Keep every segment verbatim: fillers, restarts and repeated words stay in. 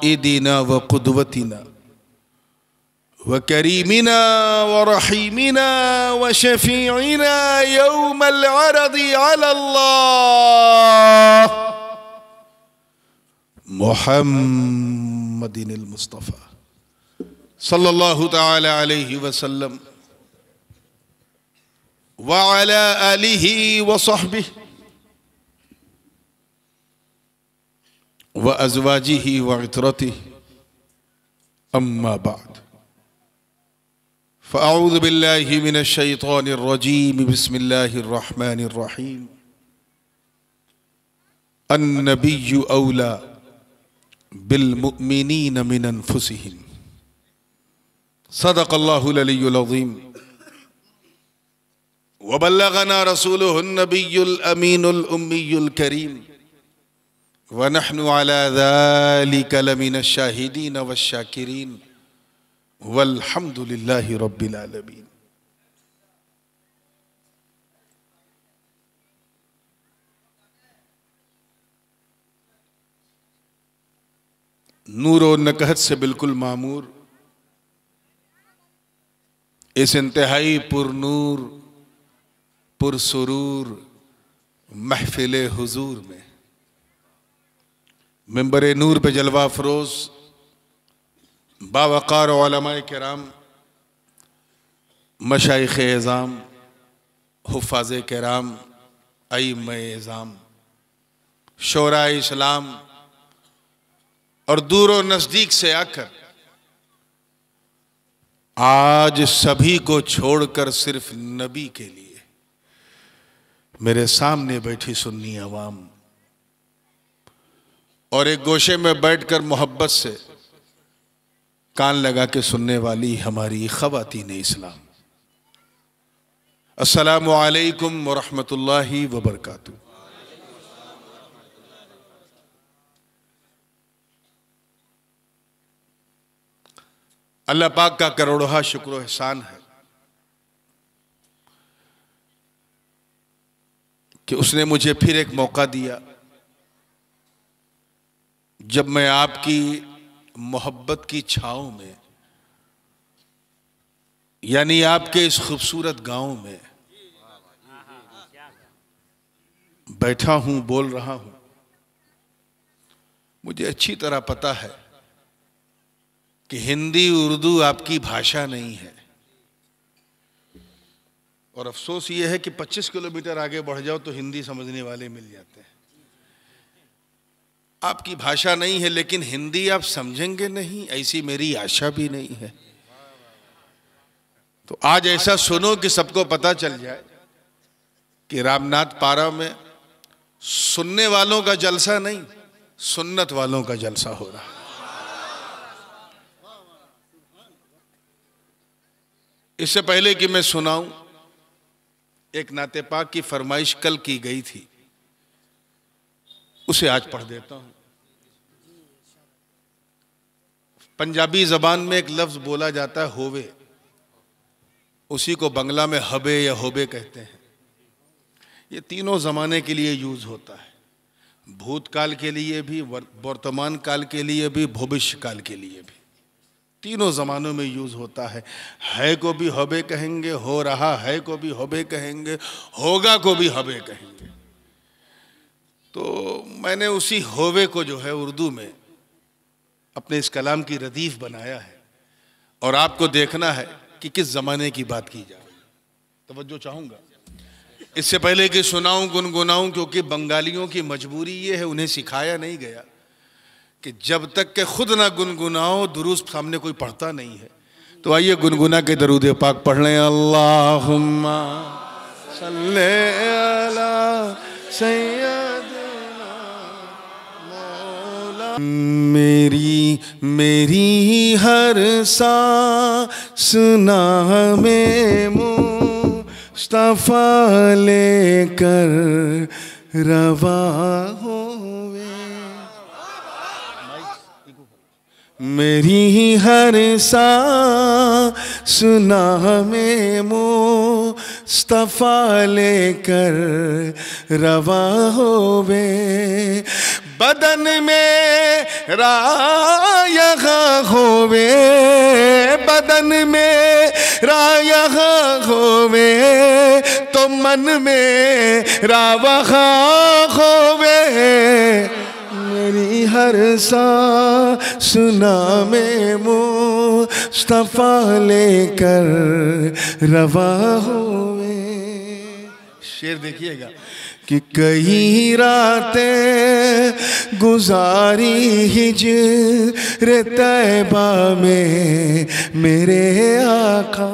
क़ाइदिना व क़ुदवतिना व करीमिना व रहीमिना व शफ़ीइना यौमल अरज़ि अलल्लाह मुहम्मदिनिल मुस्तफ़ा सल्लल्लाहु तआला अलैहि वसल्लम व अला आलिहि व सहबिहि व अज़वाजिहि व इतरतिहि अम्मा बाद फ़अऊज़ु बिल्लाहि मिनश शैतानिर रजीम बिस्मिल्लाहिर रहमानिर रहीम अन्नबिय्यु औला बिल मुअमिनीन मिन अनफुसिहिम सदक़ल्लाहुल अलियुल अज़ीम व बल्लगना रसूलुहुन नबियुल अमीनुल उम्मियुल करीम व नहनु अला ज़ालिका लमिनश शाहिदीन वश्शाकिरीन वल्हम्दुलिल्लाहि रब्बिल आलमीन। नूर और नकहत से बिल्कुल मामूर इस इंतहाई पुरनूर पुरसुरूर महफिल हुजूर में मिंबर नूर पे जलवा फरोज बावकार उलमाए किराम मशाइख एज़ाम हुफ़ाज़ किराम अइम्मा एज़ाम शोरा इस्लाम और दूर और नज़दीक से आकर आज सभी को छोड़कर सिर्फ नबी के लिए मेरे सामने बैठी सुन्नी अवाम और एक गोशे में बैठकर मोहब्बत से कान लगा के सुनने वाली हमारी ख़वातीन इस्लाम, अस्सलामु अलैकुम व रहमतुल्लाहि व बरकातुहू। अल्लाह पाक का करोड़हा शुक्र एहसान है कि उसने मुझे फिर एक मौका दिया जब मैं आपकी मोहब्बत की छाँव में यानी आपके इस खूबसूरत गांव में बैठा हूं, बोल रहा हूं। मुझे अच्छी तरह पता है कि हिंदी उर्दू आपकी भाषा नहीं है और अफसोस ये है कि पच्चीस किलोमीटर आगे बढ़ जाओ तो हिंदी समझने वाले मिल जाते हैं। आपकी भाषा नहीं है लेकिन हिंदी आप समझेंगे नहीं ऐसी मेरी आशा भी नहीं है। तो आज ऐसा सुनो कि सबको पता चल जाए कि रामनाथ पारा में सुनने वालों का जलसा नहीं, सुन्नत वालों का जलसा हो रहा है। इससे पहले कि मैं सुनाऊं, एक नाते पाक की फरमाइश कल की गई थी, उसे आज पढ़ देता हूं। पंजाबी जबान में एक लफ्ज बोला जाता है होवे, उसी को बंगला में हबे या होबे कहते हैं। ये तीनों जमाने के लिए यूज होता है, भूतकाल के लिए भी, वर्तमान काल के लिए भी, भविष्य काल के लिए भी। तीनों ज़मानों में यूज़ होता है। है को भी हबे कहेंगे, हो रहा है को भी हबे कहेंगे, होगा को भी हबे कहेंगे। तो मैंने उसी होवे को जो है उर्दू में अपने इस कलाम की रदीफ बनाया है और आपको देखना है कि किस ज़माने की बात की जा रही है। तवज्जो चाहूँगा। इससे पहले कि सुनाऊँ गुनगुनाऊँ, क्योंकि बंगालियों की मजबूरी ये है, उन्हें सिखाया नहीं गया कि जब तक के खुद ना गुनगुनाओ दुरूद सामने कोई पढ़ता नहीं है। तो आइए गुनगुना के दरूद पाक पढ़ लें। अल्लाहुम्मा सल्ले अला सय्यदिना मौला। मेरी मेरी हर सांस में मुस्तफा लेकर रवा हो, मेरी हर सांस में मुस्तफा लेकर रवा होवे। बदन में रायगा होवे, बदन में रायगा होवे, तो मन में रावगा होवे। मेरी हर सा सुना में मुस्तफा लेकर रवा होवे। शेर देखिएगा कि कई रातें गुजारी हिज्र तैबा में मेरे आका,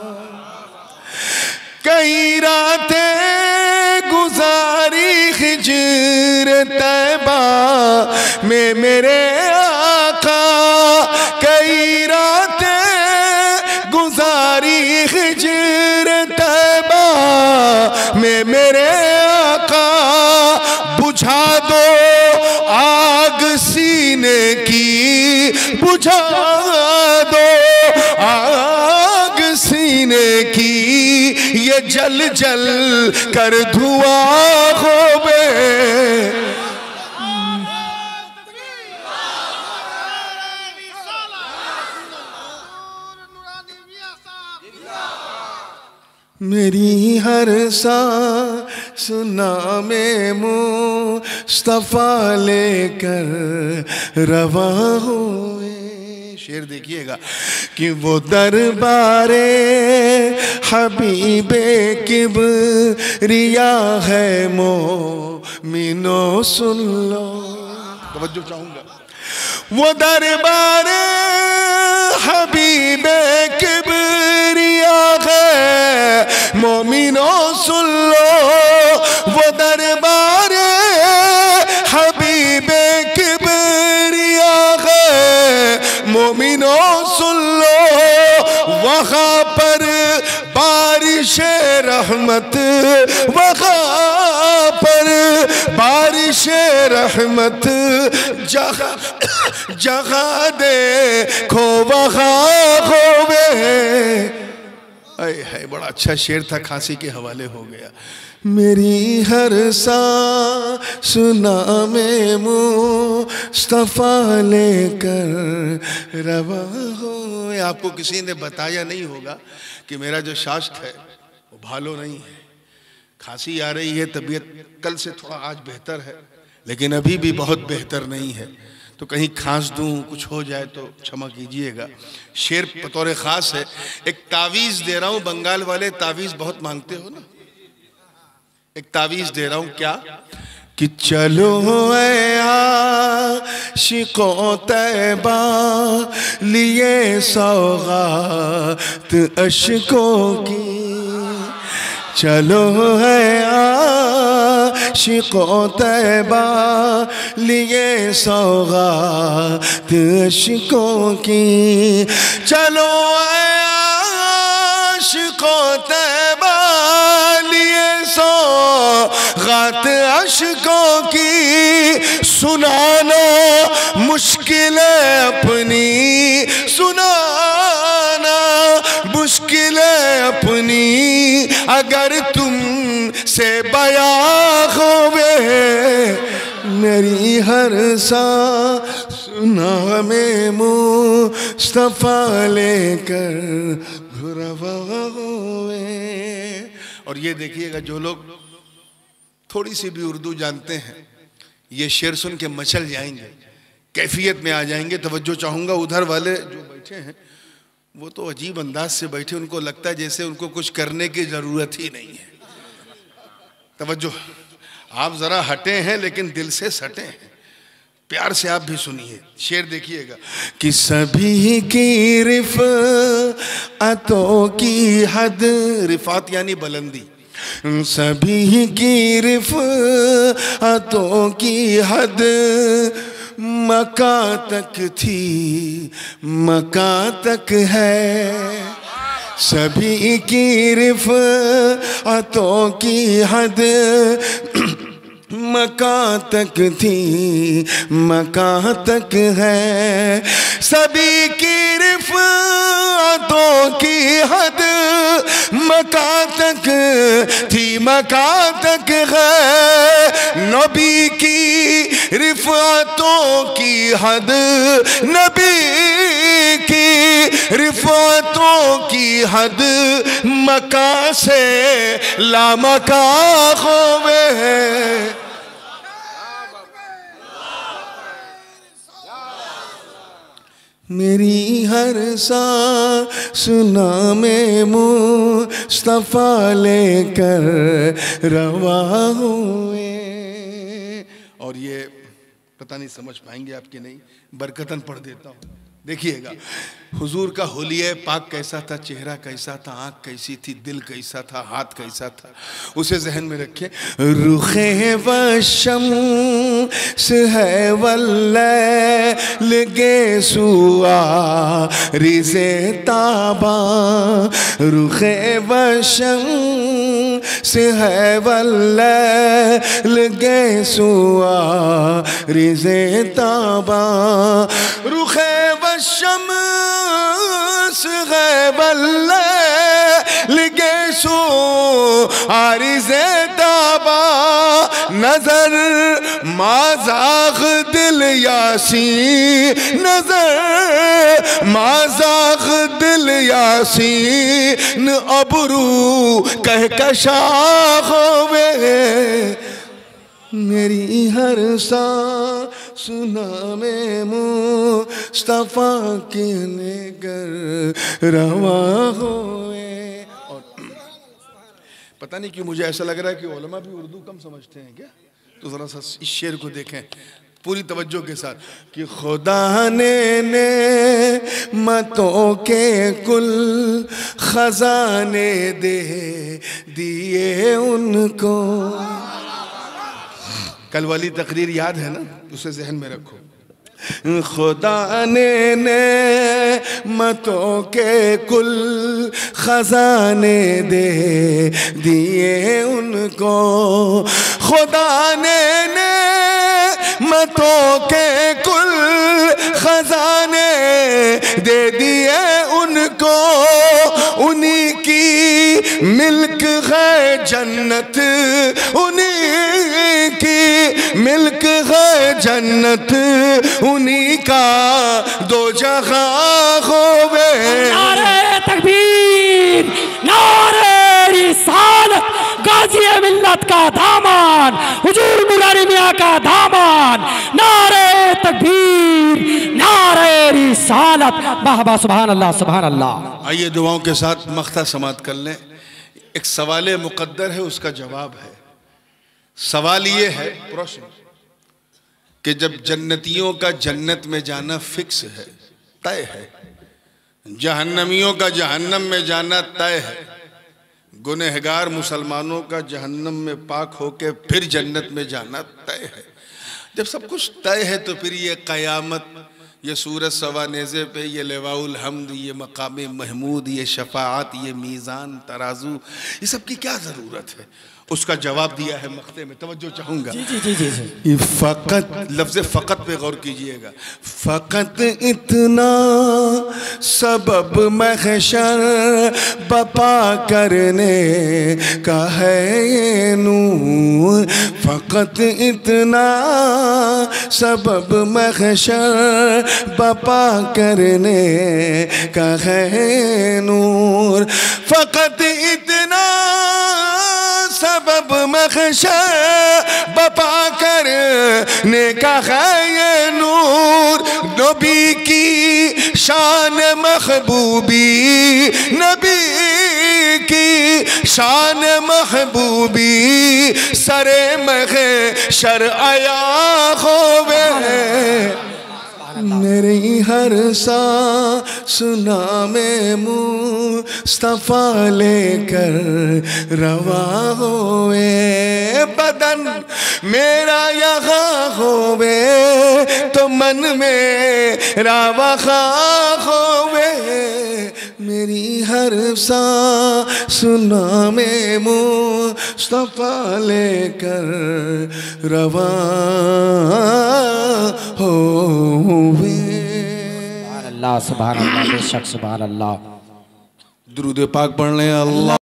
कई रातें गुजारी हिज्र तैबा में मेरे आका, कई रातें गुजारी हिज्र तैबा में मेरे आका। बुझा दो आग सीने की, बुझा दो आग सीने की, ये जल जल कर धुआं होवे। मेरी हर सा सुना में मुस्तफा लेकर रवा हुए। शेर देखिएगा कि वो दरबारे हबीबे किबरिया है मोमिनो सुन लो। तवज्जो चाहूंगा। वो दरबारे हबीबे किबरिया है मोमिनो सुन लो। वो दरबारे हबीबे किबरिया है मोमिनो सुन लो। वहाँ पर बारिश रहमत, वहाँ पर बारिश रहमत जहाँ जहाँ देखो वहाँ होवे। अय है बड़ा अच्छा शेर था, खांसी के हवाले हो गया। मेरी हर सा सुना में मुस्तफा लेकर रवा हो। आपको किसी ने बताया नहीं होगा कि मेरा जो शास्त्र है वो भालो नहीं है। खांसी आ रही है, तबीयत कल से थोड़ा आज बेहतर है, लेकिन अभी भी बहुत बेहतर नहीं है। तो कहीं खांस दूं, कुछ हो जाए तो क्षमा कीजिएगा। शेर बतौर ख़ास है। एक तावीज़ दे रहा हूँ, बंगाल वाले तावीज़ बहुत मांगते हो ना, एक तावीज़ दे रहा हूँ। क्या कि चलो ऐ आशिकों तैबा लिए सौगात अशकों की। चलो है आशिकों तैबा लिए सौगात अशकों की। चलो है आशिकों तैबा लिए सौगात अशकों की। सुनाना मुश्किल अपनी, सुनाना मुश्किल अपनी, अगर तुम से बयां होवे। मेरी हर सा सुना में मुस्तफा लेकर रवा होवे। और ये देखिएगा, जो लोग थोड़ी सी भी उर्दू जानते हैं ये शेर सुन के मचल जाएंगे, कैफियत में आ जाएंगे। तवज्जो चाहूँगा, उधर वाले जो बैठे हैं वो तो अजीब अंदाज से बैठे, उनको लगता है जैसे उनको कुछ करने की ज़रूरत ही नहीं है। तवज्जो, आप ज़रा हटे हैं लेकिन दिल से सटे हैं। प्यार से आप भी सुनिए। शेर देखिएगा कि सभी की रिफ़अतों की हद, रिफ़ात यानी बुलंदी, सभी की रिफ़अतों की हद मका तक थी, मका तक है। सभी की रिफ़अतों की हद मका तक थी, मका तक है। सभी की रिफ़अतों की हद मका तक थी, मका तक है। नबी की रिफ़अतों की हद नबी की रिफ़अतों की हद मका से लामका होवे है। मेरी हर सांस नामे मुस्तफ़ा लेकर रवा हुए। और ये पता नहीं समझ पाएंगे आपकी नहीं, बरकतन पढ़ देता हूँ, देखिएगा। हुजूर का हुलिया पाक कैसा था, चेहरा कैसा था, आँख कैसी थी, दिल कैसा था, हाथ कैसा था, उसे जहन में रखें। रुखे व शम्स है वल्लैल गे सुआ रिज़े ताबा। रुखे व शम्स है वल्लैल गे सुआ रिज़े ताबा। रुखे व शम्स है वल्लैल गे सुआ रिज़े ताबा। नजर माज़ाग़ दिल यासी, नजर माज़ाग़ दिल यासी न अबरू कहकशा होवे। मेरी हर सांस नामे मुस्तफ़ा के लेकर रवा होए। और पता नहीं क्यों मुझे ऐसा लग रहा है कि उलमा भी उर्दू कम समझते हैं क्या, तो ज़रा सा इस शेर को देखें पूरी तवज्जो के साथ कि खुदा ने ने मतों के कुल खजाने दे दिए उनको। कल वाली तकरीर याद है ना, उसे जहन में रखो। खुदा ने ने मतों के कुल खजाने दे दिए उनको। खुदा ने ने मतों के कुल खजाने दे दिए उनको। उन्हीं की मिल्क है जन्नत, उन्हीं की मिल्क है जन्नत, उन्हीं का दो जगह होवे। नारे तकबीर, नारे रिसालत, गाज़ी मिल्लत का दामन, हुजूर नूरानी मियां का दामन। नारे तकबीर, नारे रिसालत, वाह सुभान अल्लाह सुभान अल्लाह। आइए दुआओं के साथ मख्ता समात कर लें। एक सवाल मुक़द्दर है, उसका जवाब है। सवाल ये है, प्रश्न, कि जब जन्नतियों का जन्नत में जाना फिक्स है, तय है, जहन्नमियों का जहन्नम में जाना तय है, गुनहगार मुसलमानों का जहन्नम में पाक होके फिर जन्नत में जाना तय है, जब सब कुछ तय है तो फिर ये क़यामत, ये सूरज सवा नेज़े पे, ये लिवाउल हम्द, ये मकाम महमूद, ये शफाअत, ये मीज़ान तराजू, ये सब की क्या ज़रूरत है? उसका जवाब दिया है मख्ते में, तवज्जो चाहूँगा। जी जी जी जी। फ़क़त, लफ्ज़ फ़क़त पे गौर कीजिएगा। फ़क़त इतना सबब महशर बपा करने का है ये नूर। फ़क़त इतना सबब महशर बपा करने का है नूर। फ़क़त इतना सबब महशर बपा करने का है ये नूर। नबी की शान महबूबी, नबी की शान महबूबी सरे महशर आया होवे। मेरी हर सांस नामे मुस्तफ़ा लेकर रवा होए। बदन मेरा यहाँ होवे तो मन मेरा वहाँ होवे। मेरी हर सांस नामे मुस्तफ़ा लेकर रवा होवे। अल्लाह सुभान अल्लाह, बेशक सुभान अल्लाह। दुरूद पाक पढ़ लें। अल्लाह